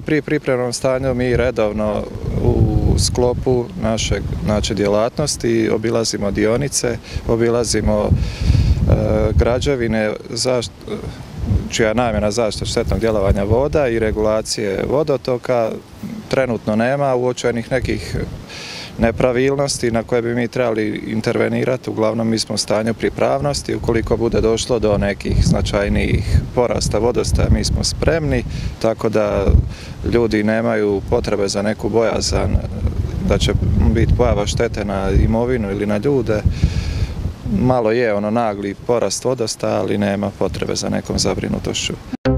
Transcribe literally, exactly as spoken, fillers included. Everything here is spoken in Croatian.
pri pripremnom stanju mi redovno u sklopu naše znači, djelatnosti obilazimo dionice, obilazimo e, građevine zašt, čija je namjena zaštita štetnog djelovanja voda i regulacije vodotoka. Trenutno nema uočenih nekih nepravilnosti na koje bi mi trebali intervenirati. Uglavnom mi smo u stanju pripravnosti. Ukoliko bude došlo do nekih značajnijih porasta vodostaja, mi smo spremni, tako da ljudi nemaju potrebe za neku bojazan da će biti pojava štete na imovinu ili na ljude. Malo je ono nagli porast vodostaja, ali nema potrebe za nekom zabrinutošću.